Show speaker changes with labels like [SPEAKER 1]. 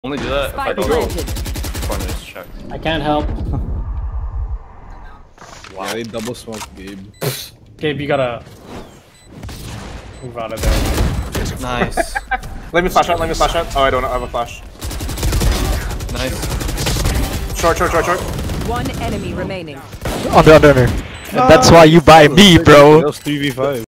[SPEAKER 1] Only do that if I don't go corners check.
[SPEAKER 2] I can't help.
[SPEAKER 1] Wow.
[SPEAKER 3] Yeah, they double smoked Gabe.
[SPEAKER 2] Gabe, you gotta move out of there.
[SPEAKER 1] Nice.
[SPEAKER 4] Let me flash out, let me flash out. Oh, I don't have a flash.
[SPEAKER 1] Nice.
[SPEAKER 4] Short.
[SPEAKER 5] One enemy remaining.
[SPEAKER 6] Under. And that's why you buy me, bro.
[SPEAKER 3] That was 3v5.